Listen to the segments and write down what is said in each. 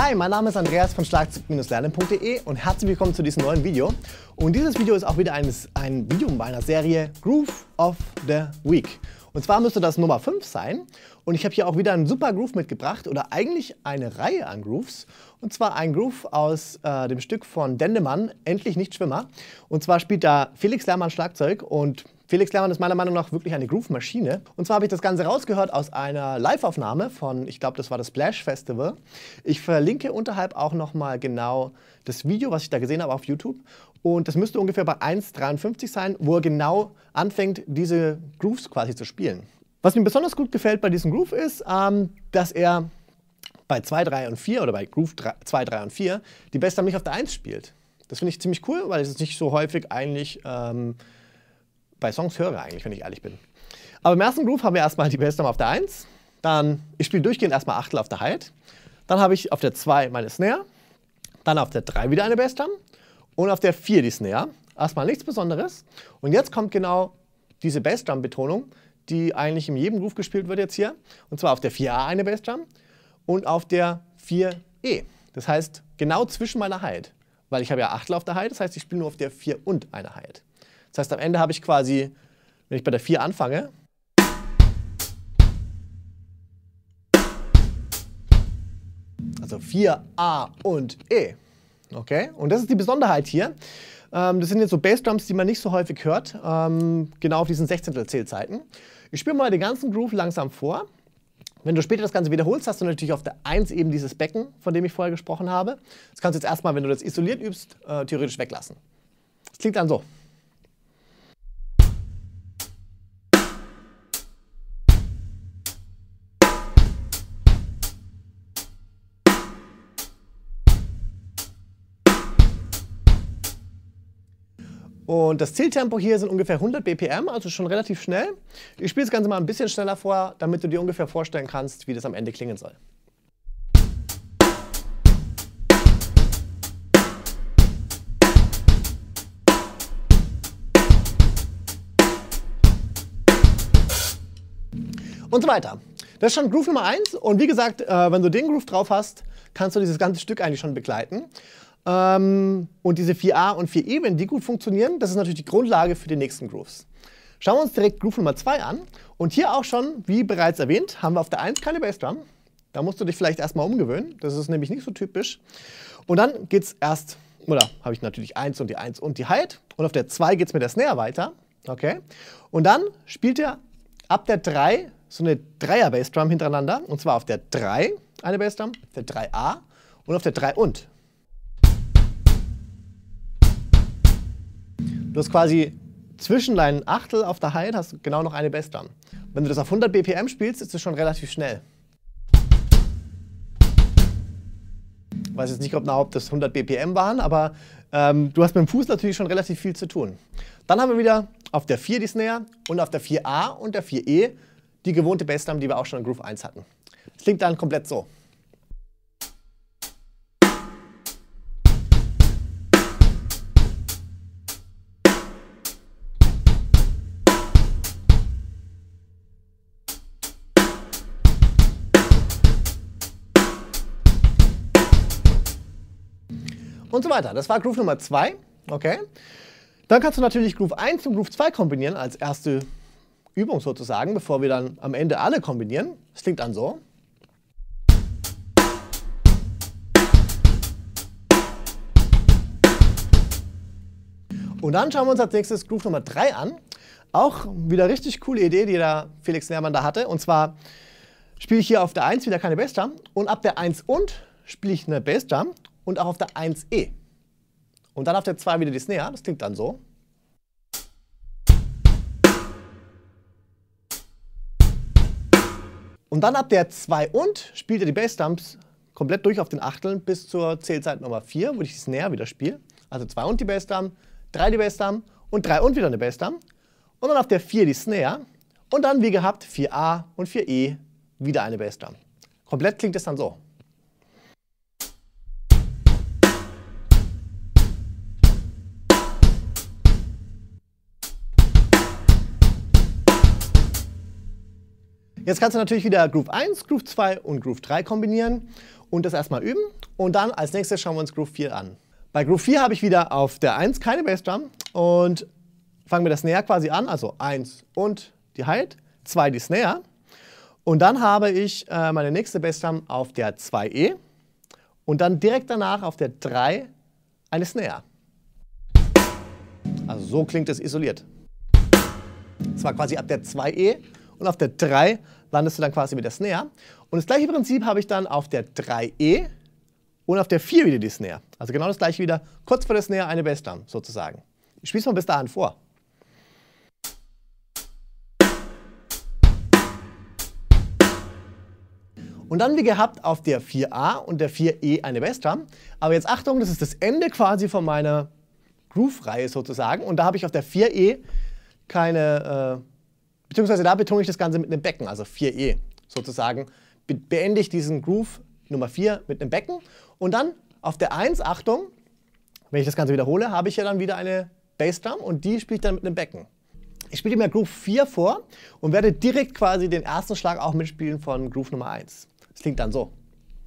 Hi, mein Name ist Andreas von Schlagzeug-lernen.de und herzlich willkommen zu diesem neuen Video. Und dieses Video ist auch wieder ein Video meiner Serie Groove of the Week. Und zwar müsste das Nummer 5 sein. Und ich habe hier auch wieder einen super Groove mitgebracht oder eigentlich eine Reihe an Grooves. Und zwar ein Groove aus dem Stück von Dendemann, Endlich nicht Schwimmer. Und zwar spielt da Felix Lehrmann Schlagzeug und Felix Lehrmann ist meiner Meinung nach wirklich eine Groove-Maschine. Und zwar habe ich das Ganze rausgehört aus einer Live-Aufnahme von, ich glaube, das war das Splash Festival. Ich verlinke unterhalb auch nochmal genau das Video, was ich da gesehen habe auf YouTube. Und das müsste ungefähr bei 1,53 sein, wo er genau anfängt, diese Grooves quasi zu spielen. Was mir besonders gut gefällt bei diesem Groove ist, dass er bei 2, 3 und 4 oder bei Groove 2, 3 und 4 die Bassdrum nicht auf der 1 spielt. Das finde ich ziemlich cool, weil es nicht so häufig eigentlich bei Songs höre eigentlich, wenn ich ehrlich bin. Aber im ersten Groove haben wir erstmal die Bassdrum auf der 1, dann, ich spiele durchgehend erstmal Achtel auf der Hi-Hat, dann habe ich auf der 2 meine Snare, dann auf der 3 wieder eine Bassdrum und auf der 4 die Snare. Erstmal nichts Besonderes. Und jetzt kommt genau diese Bassdrum-Betonung, die eigentlich in jedem Groove gespielt wird jetzt hier. Und zwar auf der 4a eine Bassdrum und auf der 4e. Das heißt, genau zwischen meiner Hi-Hat. Weil ich habe ja Achtel auf der Hi-Hat, das heißt, ich spiele nur auf der 4 und einer Hi-Hat. Das heißt, am Ende habe ich quasi, wenn ich bei der 4 anfange, also 4a und e. Okay? Und das ist die Besonderheit hier. Das sind jetzt so Bassdrums, die man nicht so häufig hört, genau auf diesen 16-Zählzeiten. Ich spiele mal den ganzen Groove langsam vor. Wenn du später das Ganze wiederholst, hast du natürlich auf der 1 eben dieses Becken, von dem ich vorher gesprochen habe. Das kannst du jetzt erstmal, wenn du das isoliert übst, theoretisch weglassen. Das klingt dann so. Und das Zieltempo hier sind ungefähr 100 BPM, also schon relativ schnell. Ich spiele das Ganze mal ein bisschen schneller vor, damit du dir ungefähr vorstellen kannst, wie das am Ende klingen soll. Und so weiter. Das ist schon Groove Nummer 1 und wie gesagt, wenn du den Groove drauf hast, kannst du dieses ganze Stück eigentlich schon begleiten. Und diese 4a und 4e, wenn die gut funktionieren, das ist natürlich die Grundlage für die nächsten Grooves. Schauen wir uns direkt Groove Nummer 2 an. Und hier auch schon, wie bereits erwähnt, haben wir auf der 1 keine Bassdrum. Da musst du dich vielleicht erstmal umgewöhnen. Das ist nämlich nicht so typisch. Und dann geht es erst, oder habe ich natürlich 1 und die 1 und die Hi-Hat. Und auf der 2 geht es mit der Snare weiter. Okay? Und dann spielt er ab der 3 so eine 3er Bassdrum hintereinander. Und zwar auf der 3 eine Bassdrum, auf der 3a und auf der 3 und. Du hast quasi zwischen deinen Achtel auf der Hi-Hat hast du genau noch eine Bassdrum. Wenn du das auf 100 BPM spielst, ist das schon relativ schnell. Ich weiß jetzt nicht, ob das 100 BPM waren, aber du hast mit dem Fuß natürlich schon relativ viel zu tun. Dann haben wir wieder auf der 4 die Snare und auf der 4a und der 4e die gewohnte Bassdrum, die wir auch schon in Groove 1 hatten. Das klingt dann komplett so. Und so weiter. Das war Groove Nummer 2. Okay. Dann kannst du natürlich Groove 1 und Groove 2 kombinieren als erste Übung sozusagen, bevor wir dann am Ende alle kombinieren. Das klingt dann so. Und dann schauen wir uns als nächstes Groove Nummer 3 an. Auch wieder richtig coole Idee, die der Felix Lehrmann da hatte. Und zwar spiele ich hier auf der 1 wieder keine Bassdrum und ab der 1 und spiele ich eine Bassdrum. Und auch auf der 1e. Und dann auf der 2 wieder die Snare, das klingt dann so. Und dann ab der 2 und spielt er die Bassdrums komplett durch auf den Achteln bis zur Zählzeit Nummer 4, wo ich die Snare wieder spiele. Also 2 und die Bassdrum, 3 die Bassdrum und 3 und wieder eine Bassdrum. Und dann auf der 4 die Snare und dann wie gehabt 4a und 4e wieder eine Bassdrum. Komplett klingt es dann so. Jetzt kannst du natürlich wieder Groove 1, Groove 2 und Groove 3 kombinieren und das erstmal üben. Und dann als nächstes schauen wir uns Groove 4 an. Bei Groove 4 habe ich wieder auf der 1 keine Bassdrum und fangen wir das Snare quasi an, also 1 und die Hi-Hat, 2 die Snare. Und dann habe ich meine nächste Bassdrum auf der 2E und dann direkt danach auf der 3 eine Snare. Also so klingt es isoliert. Das war quasi ab der 2E und auf der 3 landest du dann quasi mit der Snare. Und das gleiche Prinzip habe ich dann auf der 3E und auf der 4 wieder die Snare. Also genau das gleiche wieder, kurz vor der Snare eine Bassdrum sozusagen. Ich spiele es mal bis dahin vor. Und dann wie gehabt auf der 4A und der 4E eine Bassdrum. Aber jetzt Achtung, das ist das Ende quasi von meiner Groove-Reihe sozusagen. Und da habe ich auf der 4E keine, beziehungsweise da betone ich das Ganze mit einem Becken, also 4E sozusagen. Beende ich diesen Groove Nummer 4 mit einem Becken. Und dann auf der 1, Achtung, wenn ich das Ganze wiederhole, habe ich ja dann wieder eine Bassdrum und die spiele ich dann mit einem Becken. Ich spiele mir Groove 4 vor und werde direkt quasi den ersten Schlag auch mitspielen von Groove Nummer 1. Das klingt dann so.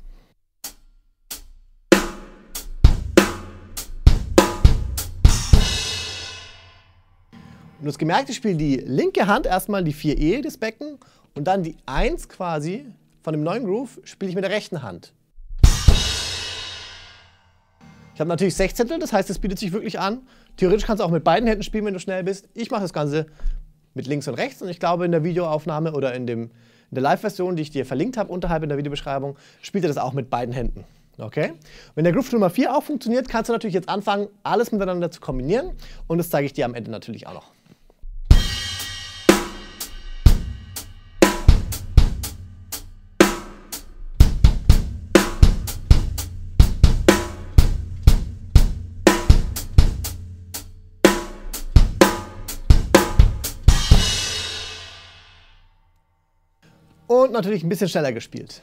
Und du hast gemerkt, ich spiele die linke Hand erstmal die 4E, das Becken, und dann die 1 quasi von dem neuen Groove spiele ich mit der rechten Hand. Ich habe natürlich Sechzehntel, das heißt, es bietet sich wirklich an. Theoretisch kannst du auch mit beiden Händen spielen, wenn du schnell bist. Ich mache das Ganze mit links und rechts und ich glaube, in der Videoaufnahme oder in der Live-Version, die ich dir verlinkt habe, unterhalb in der Videobeschreibung, spielt er das auch mit beiden Händen. Okay? Wenn der Groove Nummer 4 auch funktioniert, kannst du natürlich jetzt anfangen, alles miteinander zu kombinieren und das zeige ich dir am Ende natürlich auch noch. Und natürlich ein bisschen schneller gespielt.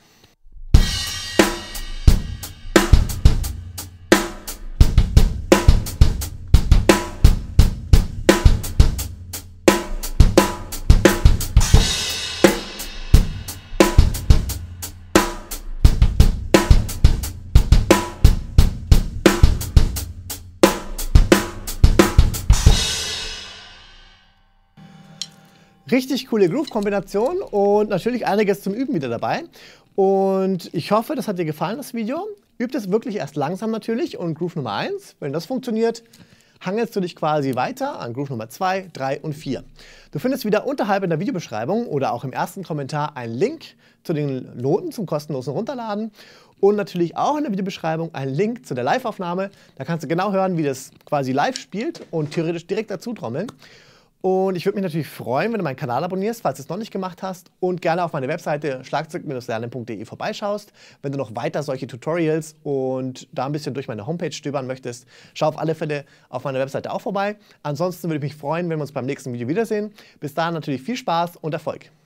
Richtig coole Groove-Kombination und natürlich einiges zum Üben wieder dabei. Und ich hoffe, das hat dir gefallen, das Video. Übt es wirklich erst langsam natürlich und Groove Nummer 1, wenn das funktioniert, hangelst du dich quasi weiter an Groove Nummer 2, 3 und 4. Du findest wieder unterhalb in der Videobeschreibung oder auch im ersten Kommentar einen Link zu den Noten zum kostenlosen Runterladen und natürlich auch in der Videobeschreibung einen Link zu der Live-Aufnahme. Da kannst du genau hören, wie das quasi live spielt und theoretisch direkt dazu trommeln. Und ich würde mich natürlich freuen, wenn du meinen Kanal abonnierst, falls du es noch nicht gemacht hast und gerne auf meine Webseite schlagzeug-lernen.de vorbeischaust. Wenn du noch weiter solche Tutorials und da ein bisschen durch meine Homepage stöbern möchtest, schau auf alle Fälle auf meiner Webseite auch vorbei. Ansonsten würde ich mich freuen, wenn wir uns beim nächsten Video wiedersehen. Bis dahin natürlich viel Spaß und Erfolg.